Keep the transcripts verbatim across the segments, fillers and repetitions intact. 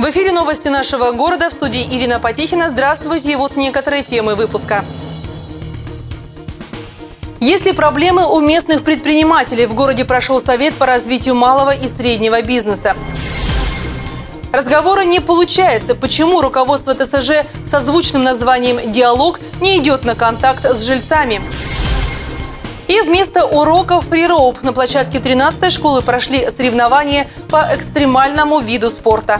В эфире новости нашего города, в студии Ирина Потехина. Здравствуйте, и вот некоторые темы выпуска. Есть ли проблемы у местных предпринимателей? В городе прошел совет по развитию малого и среднего бизнеса. Разговора не получается. Почему руководство ТСЖ со звучным названием «Диалог» не идет на контакт с жильцами? И вместо уроков фрироуп на площадке тринадцатой школы прошли соревнования по экстремальному виду спорта.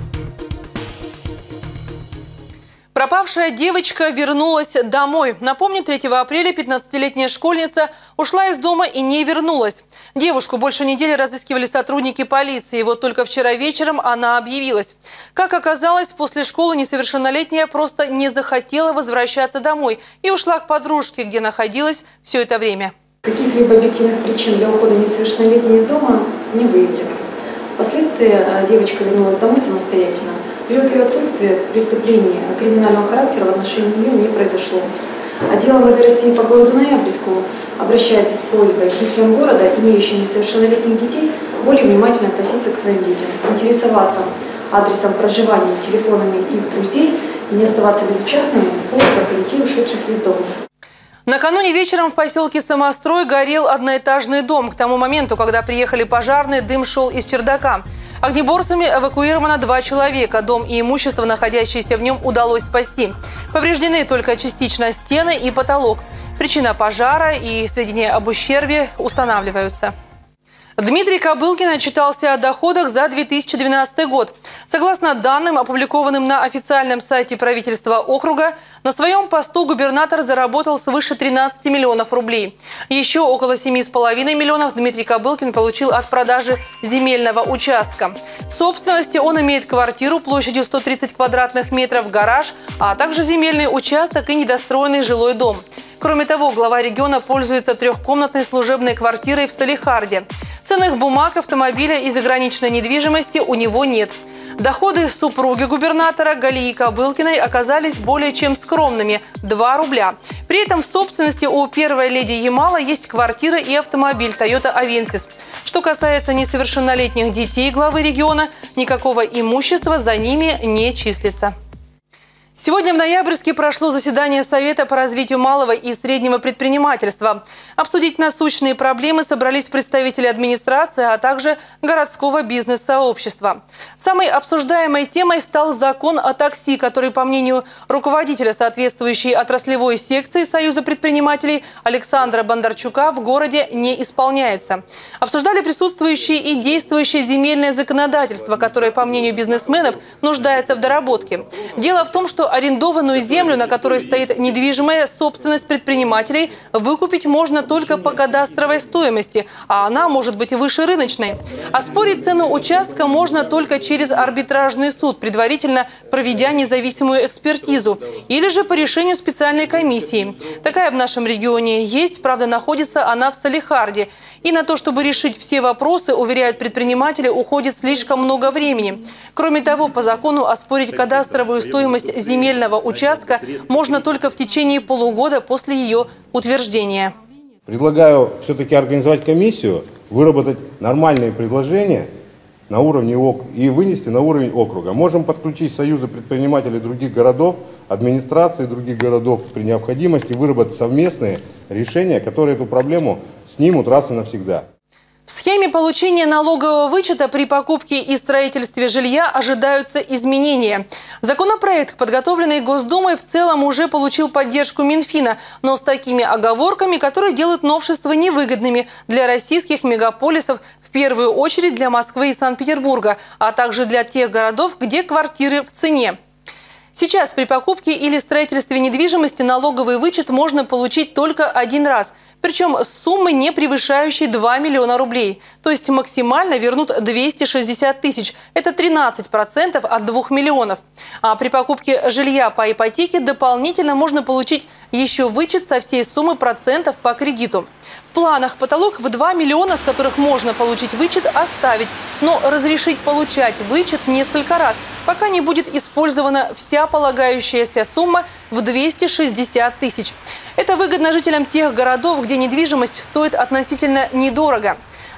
Пропавшая девочка вернулась домой. Напомню, третьего апреля пятнадцатилетняя школьница ушла из дома и не вернулась. Девушку больше недели разыскивали сотрудники полиции. И вот только вчера вечером она объявилась. Как оказалось, после школы несовершеннолетняя просто не захотела возвращаться домой и ушла к подружке, где находилась все это время. Каких-либо объективных причин для ухода несовершеннолетней из дома не выявлено. Впоследствии девочка вернулась домой самостоятельно. В период ее отсутствия преступлений криминального характера в отношении нее не произошло. Отдел МВД России по городу Ноябрьску обращается с просьбой к жителям города, имеющим несовершеннолетних детей, более внимательно относиться к своим детям, интересоваться адресом проживания и телефонами их друзей и не оставаться безучастными в поисках детей, ушедших из дома. Накануне вечером в поселке Самострой горел одноэтажный дом. К тому моменту, когда приехали пожарные, дым шел из чердака. Огнеборцами эвакуировано два человека. Дом и имущество, находящиеся в нем, удалось спасти. Повреждены только частично стены и потолок. Причина пожара и сведения об ущербе устанавливаются. Дмитрий Кобылкин отчитался о доходах за две тысячи двенадцатый год. Согласно данным, опубликованным на официальном сайте правительства округа, на своем посту губернатор заработал свыше тринадцати миллионов рублей. Еще около семи с половиной миллионов Дмитрий Кобылкин получил от продажи земельного участка. В собственности он имеет квартиру площадью сто тридцать квадратных метров, гараж, а также земельный участок и недостроенный жилой дом. Кроме того, глава региона пользуется трехкомнатной служебной квартирой в Салехарде. Ценных бумаг, автомобиля и заграничной недвижимости у него нет. Доходы супруги губернатора Галии Кобылкиной оказались более чем скромными – два рубля. При этом в собственности у первой леди Ямала есть квартира и автомобиль Toyota Avensis. Что касается несовершеннолетних детей главы региона, никакого имущества за ними не числится. Сегодня в Ноябрьске прошло заседание Совета по развитию малого и среднего предпринимательства. Обсудить насущные проблемы собрались представители администрации, а также городского бизнес-сообщества. Самой обсуждаемой темой стал закон о такси, который, по мнению руководителя соответствующей отраслевой секции Союза предпринимателей Александра Бондарчука, в городе не исполняется. Обсуждали присутствующие и действующее земельное законодательство, которое, по мнению бизнесменов, нуждается в доработке. Дело в том, что арендованную землю, на которой стоит недвижимая собственность предпринимателей, выкупить можно только по кадастровой стоимости, а она может быть выше рыночной. Оспорить цену участка можно только через арбитражный суд, предварительно проведя независимую экспертизу, или же по решению специальной комиссии. Такая в нашем регионе есть, правда, находится она в Салехарде. И на то, чтобы решить все вопросы, уверяют предприниматели, уходит слишком много времени. Кроме того, по закону оспорить кадастровую стоимость земельного участка можно только в течение полугода после ее утверждения. Предлагаю все-таки организовать комиссию, выработать нормальные предложения на уровне ок и вынести на уровень округа. Можем подключить союзы предпринимателей других городов, администрации других городов при необходимости выработать совместные решения, которые эту проблему снимут раз и навсегда. В схеме получения налогового вычета при покупке и строительстве жилья ожидаются изменения. Законопроект, подготовленный Госдумой, в целом уже получил поддержку Минфина, но с такими оговорками, которые делают новшества невыгодными для российских мегаполисов, в первую очередь для Москвы и Санкт-Петербурга, а также для тех городов, где квартиры в цене. Сейчас при покупке или строительстве недвижимости налоговый вычет можно получить только один раз. Причем суммы, не превышающие два миллиона рублей. То есть максимально вернут двести шестьдесят тысяч. Это тринадцать процентов от двух миллионов. А при покупке жилья по ипотеке дополнительно можно получить еще вычет со всей суммы процентов по кредиту. В планах потолок в два миллиона, с которых можно получить вычет, оставить. Но разрешить получать вычет несколько раз, пока не будет использована вся полагающаяся сумма в двести шестьдесят тысяч. Это выгодно жителям тех городов, где недвижимость стоит относительно недорого.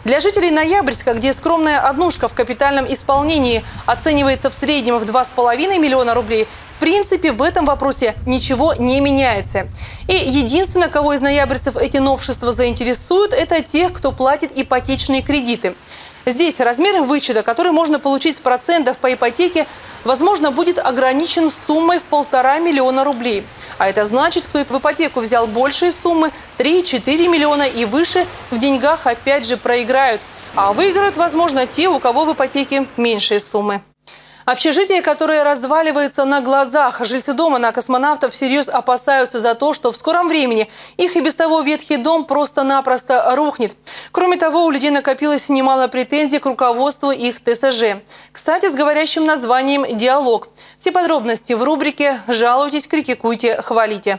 Для жителей Ноябрьска, где скромная однушка в капитальном исполнении оценивается в среднем в два с половиной миллиона рублей, в принципе, в этом вопросе ничего не меняется. И единственное, кого из ноябрьцев эти новшества заинтересуют, это тех, кто платит ипотечные кредиты. Здесь размер вычета, который можно получить с процентов по ипотеке, возможно, будет ограничен суммой в полтора миллиона рублей. А это значит, кто в ипотеку взял большие суммы, три-четыре миллиона и выше, в деньгах опять же проиграют. А выиграют, возможно, те, у кого в ипотеке меньшие суммы. Общежитие, которое разваливается на глазах. Жильцы дома на Космонавтов всерьез опасаются за то, что в скором времени их и без того ветхий дом просто-напросто рухнет. Кроме того, у людей накопилось немало претензий к руководству их ТСЖ. Кстати, с говорящим названием «Диалог». Все подробности в рубрике «Жалуйтесь, критикуйте, хвалите».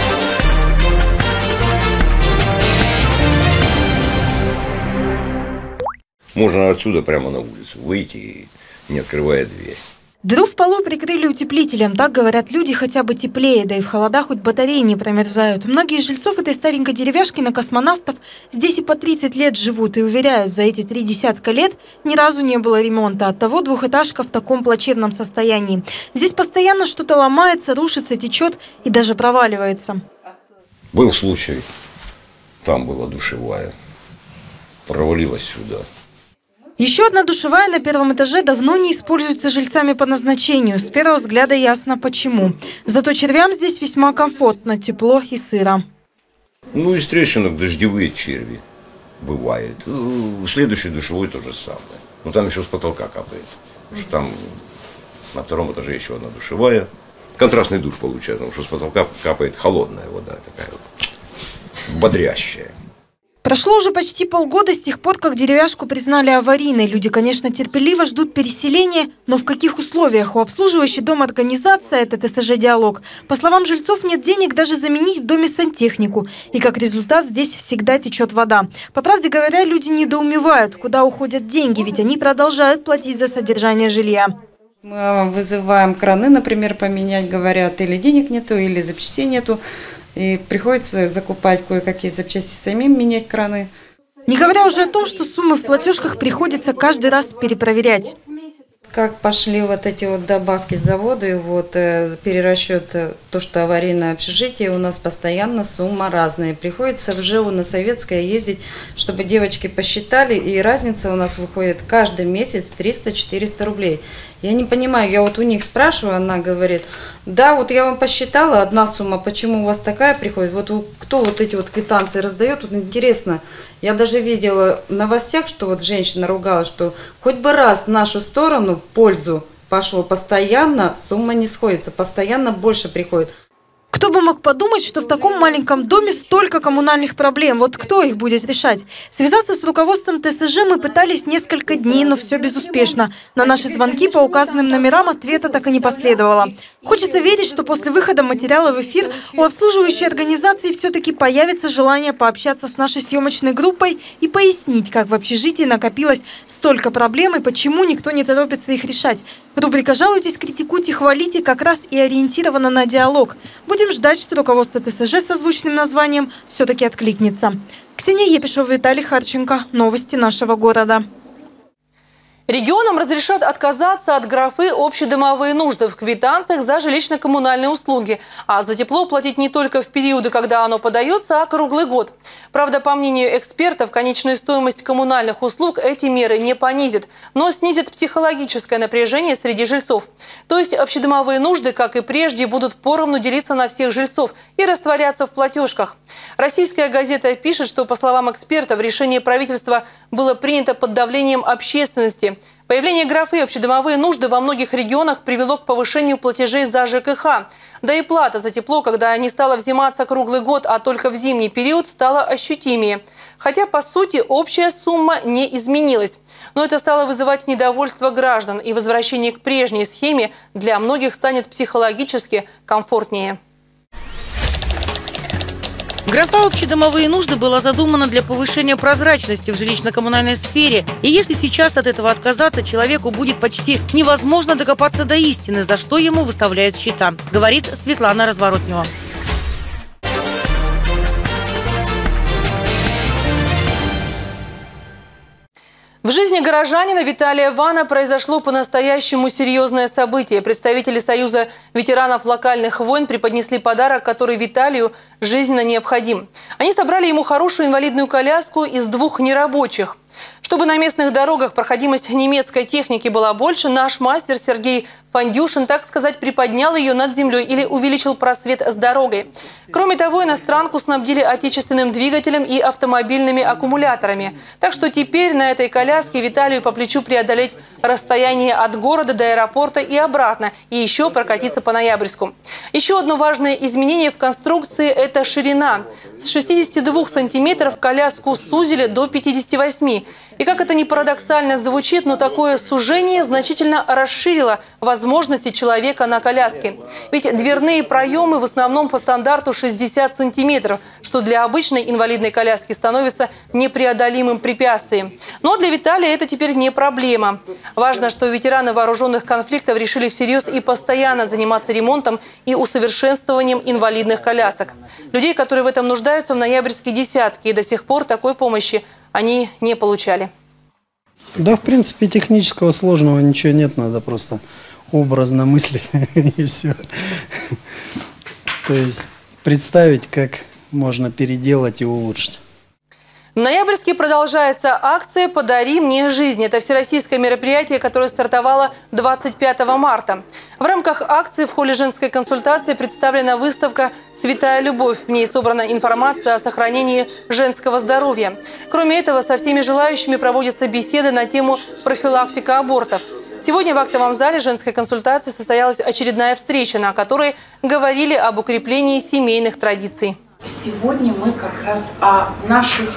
Можно отсюда прямо на улицу выйти и не открывая дверь. Дыру в полу прикрыли утеплителем. Так говорят люди, хотя бы теплее, да и в холодах хоть батареи не промерзают. Многие из жильцов этой старенькой деревяшки на Космонавтов здесь и по тридцать лет живут и уверяют, за эти три десятка лет ни разу не было ремонта. Оттого двухэтажка в таком плачевном состоянии. Здесь постоянно что-то ломается, рушится, течет и даже проваливается. Был случай, там была душевая, провалилась сюда. Еще одна душевая на первом этаже давно не используется жильцами по назначению. С первого взгляда ясно почему. Зато червям здесь весьма комфортно, тепло и сыро. Ну, из трещинок дождевые черви бывает. В следующей душевой то же самое. Но там еще с потолка капает. Потому что там на втором этаже еще одна душевая. Контрастный душ получается, потому что с потолка капает холодная вода, такая вот бодрящая. Прошло уже почти полгода с тех пор, как деревяшку признали аварийной. Люди, конечно, терпеливо ждут переселения, но в каких условиях? У обслуживающей дом организации, это ТСЖ «Диалог», по словам жильцов, нет денег даже заменить в доме сантехнику. И как результат здесь всегда течет вода. По правде говоря, люди недоумевают, куда уходят деньги, ведь они продолжают платить за содержание жилья. Мы вызываем краны, например, поменять, говорят, или денег нету, или запчастей нету. И приходится закупать кое-какие запчасти, самим менять краны. Не говоря уже о том, что суммы в платежках приходится каждый раз перепроверять. Как пошли вот эти вот добавки с завода и вот э, перерасчет, э, то, что аварийное общежитие, у нас постоянно сумма разная. Приходится в ЖЭУ на Советское ездить, чтобы девочки посчитали, и разница у нас выходит каждый месяц триста-четыреста рублей. Я не понимаю, я вот у них спрашиваю, она говорит, да, вот я вам посчитала, одна сумма, почему у вас такая приходит, вот кто вот эти вот квитанции раздает, вот интересно. Я даже видела в новостях, что вот женщина ругалась, что хоть бы раз в нашу сторону в пользу пошло, постоянно сумма не сходится, постоянно больше приходит. Кто бы мог подумать, что в таком маленьком доме столько коммунальных проблем. Вот кто их будет решать? Связаться с руководством ТСЖ мы пытались несколько дней, но все безуспешно. На наши звонки по указанным номерам ответа так и не последовало. Хочется верить, что после выхода материала в эфир у обслуживающей организации все-таки появится желание пообщаться с нашей съемочной группой и пояснить, как в общежитии накопилось столько проблем и почему никто не торопится их решать. Рубрика «Жалуйтесь, критикуйте, хвалите» как раз и ориентирована на диалог. Будем ждать, что руководство ТСЖ с озвученным названием все-таки откликнется. Ксения Епишева, Виталий Харченко. Новости нашего города. Регионам разрешат отказаться от графы «Общедомовые нужды» в квитанциях за жилищно-коммунальные услуги, а за тепло платить не только в периоды, когда оно подается, а круглый год. Правда, по мнению экспертов, конечную стоимость коммунальных услуг эти меры не понизят, но снизят психологическое напряжение среди жильцов. То есть общедомовые нужды, как и прежде, будут поровну делиться на всех жильцов и растворяться в платежках. Российская газета пишет, что, по словам экспертов, решение правительства было принято под давлением общественности. Появление графы «Общедомовые нужды» во многих регионах привело к повышению платежей за ЖКХ. Да и плата за тепло, когда не стала взиматься круглый год, а только в зимний период, стала ощутимее. Хотя, по сути, общая сумма не изменилась. Но это стало вызывать недовольство граждан, и возвращение к прежней схеме для многих станет психологически комфортнее. Графа «Общедомовые нужды» была задумана для повышения прозрачности в жилищно-коммунальной сфере. И если сейчас от этого отказаться, человеку будет почти невозможно докопаться до истины, за что ему выставляют счета, говорит Светлана Разворотнева. В жизни горожанина Виталия Вана произошло по-настоящему серьезное событие. Представители Союза ветеранов локальных войн преподнесли подарок, который Виталию жизненно необходим. Они собрали ему хорошую инвалидную коляску из двух нерабочих. Чтобы на местных дорогах проходимость немецкой техники была больше, наш мастер Сергей Фандюшин, так сказать, приподнял ее над землей или увеличил просвет с дорогой. Кроме того, иностранку снабдили отечественным двигателем и автомобильными аккумуляторами. Так что теперь на этой коляске Виталию по плечу преодолеть расстояние от города до аэропорта и обратно, и еще прокатиться по Ноябрьску. Еще одно важное изменение в конструкции – это ширина. С шестидесяти двух сантиметров коляску сузили до пятидесяти восьми. И как это ни парадоксально звучит, но такое сужение значительно расширило возможности человека на коляске. Ведь дверные проемы в основном по стандарту шестьдесят сантиметров, что для обычной инвалидной коляски становится непреодолимым препятствием. Но для Виталия это теперь не проблема. Важно, что ветераны вооруженных конфликтов решили всерьез и постоянно заниматься ремонтом и усовершенствованием инвалидных колясок. Людей, которые в этом нуждаются, в Ноябрьске десятки, и до сих пор такой помощи они не получали. Да, в принципе, технического сложного ничего нет, надо просто образно мыслить и все. То есть представить, как можно переделать и улучшить. В Ноябрьске продолжается акция «Подари мне жизнь». Это всероссийское мероприятие, которое стартовало двадцать пятого марта. В рамках акции в холле женской консультации представлена выставка «Святая любовь». В ней собрана информация о сохранении женского здоровья. Кроме этого, со всеми желающими проводятся беседы на тему профилактика абортов. Сегодня в актовом зале женской консультации состоялась очередная встреча, на которой говорили об укреплении семейных традиций. Сегодня мы как раз о наших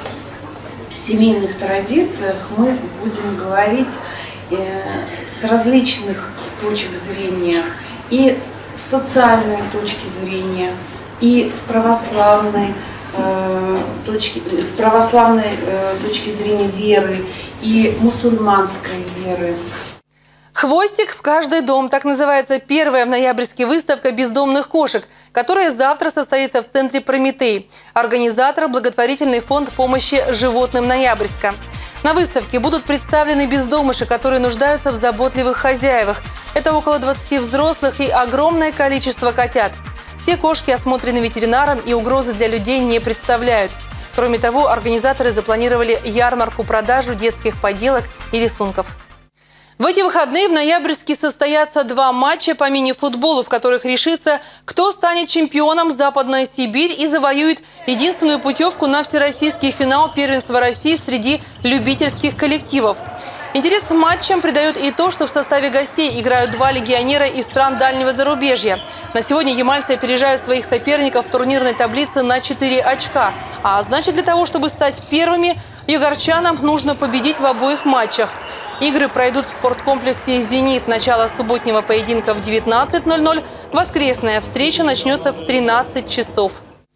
семейных традициях мы будем говорить э, с различных точек зрения, и с социальной точки зрения, и с православной, э, точки, с православной э, точки зрения веры, и мусульманской веры. «Хвостик в каждый дом» – так называется первая в Ноябрьске выставка бездомных кошек, которая завтра состоится в центре «Прометей». Организатор – благотворительный фонд помощи животным Ноябрьска. На выставке будут представлены бездомыши, которые нуждаются в заботливых хозяевах. Это около двадцати взрослых и огромное количество котят. Все кошки осмотрены ветеринаром и угрозы для людей не представляют. Кроме того, организаторы запланировали ярмарку-продажу детских поделок и рисунков. В эти выходные в Ноябрьске состоятся два матча по мини-футболу, в которых решится, кто станет чемпионом Западная Сибирь и завоюет единственную путевку на всероссийский финал первенства России среди любительских коллективов. Интерес матчам придает и то, что в составе гостей играют два легионера из стран дальнего зарубежья. На сегодня ямальцы опережают своих соперников в турнирной таблице на четыре очка. А значит, для того, чтобы стать первыми, югорчанам нужно победить в обоих матчах. Игры пройдут в спорткомплексе «Зенит». Начало субботнего поединка в девятнадцать ноль ноль. Воскресная встреча начнется в тринадцать часов.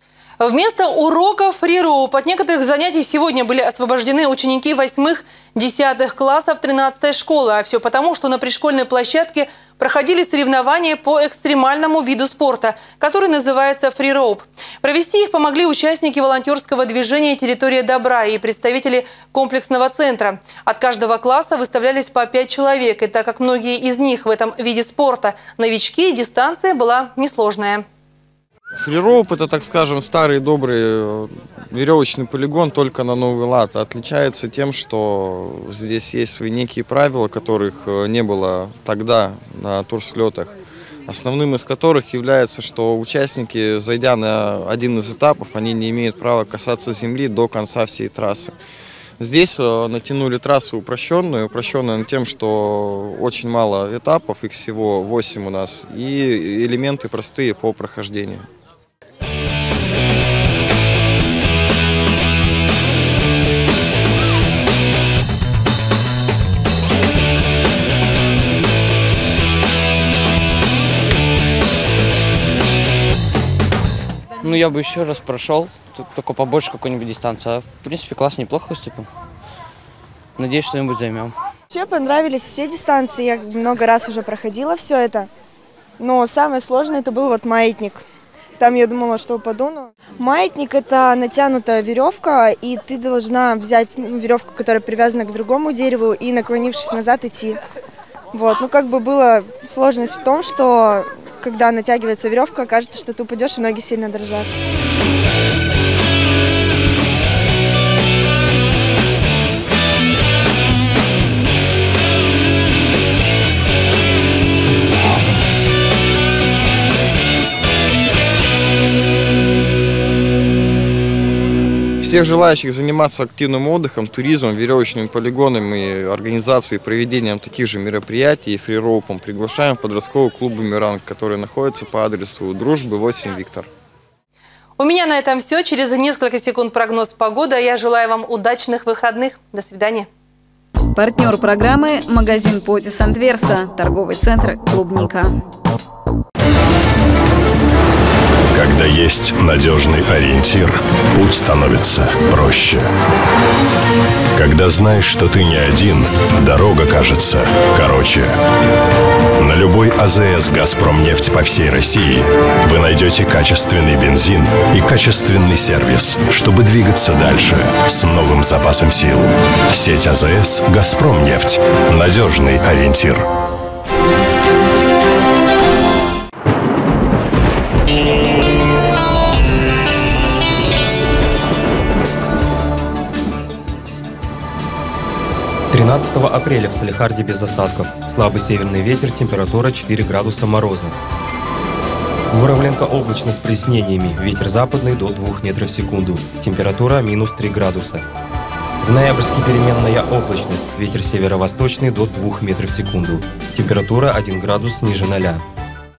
Вместо уроков фри-роуп от некоторых занятий сегодня были освобождены ученики восьмых-десятых классов тринадцатой школы. А все потому, что на пришкольной площадке проходили соревнования по экстремальному виду спорта, который называется фри-роуп. Провести их помогли участники волонтерского движения «Территория добра» и представители комплексного центра. От каждого класса выставлялись по пять человек. И так как многие из них в этом виде спорта новички, дистанция была несложная. Фри-роуп – это, так скажем, старый добрый веревочный полигон, только на новый лад. Отличается тем, что здесь есть свои некие правила, которых не было тогда на турслетах. Основным из которых является, что участники, зайдя на один из этапов, они не имеют права касаться земли до конца всей трассы. Здесь натянули трассу упрощенную, упрощенную тем, что очень мало этапов, их всего восемь у нас, и элементы простые по прохождению. Ну, я бы еще раз прошел, только побольше какой-нибудь дистанции. А, в принципе, класс неплохо выступил. Надеюсь, что-нибудь займем. Мне понравились все дистанции, я много раз уже проходила все это. Но самое сложное это был вот маятник. Там я думала, что упаду. Но... Маятник – это натянутая веревка, и ты должна взять веревку, которая привязана к другому дереву, и, наклонившись назад, идти. Вот. Ну, как бы была сложность в том, что когда натягивается веревка, кажется, что ты упадешь, и ноги сильно дрожат. Всех желающих заниматься активным отдыхом, туризмом, веревочными полигонами и организацией и проведением таких же мероприятий и фрироупом приглашаем в подростковый клуб «Бумеранг», который находится по адресу Дружбы восемь, Виктор. У меня на этом все. Через несколько секунд прогноз погоды. Я желаю вам удачных выходных. До свидания. Партнер программы – магазин по десант Верса, торговый центр «Клубника». Когда есть надежный ориентир, путь становится проще. Когда знаешь, что ты не один, дорога кажется короче. На любой АЗС «Газпромнефть» по всей России вы найдете качественный бензин и качественный сервис, чтобы двигаться дальше с новым запасом сил. Сеть АЗС «Газпромнефть» – надежный ориентир. тринадцатого апреля в Салехарде без осадков. Слабый северный ветер, температура четыре градуса мороза. В Муравленко облачно с прояснениями. Ветер западный до двух метров в секунду. Температура минус три градуса. В Ноябрьске переменная облачность. Ветер северо-восточный до двух метров в секунду. Температура один градус ниже ноля.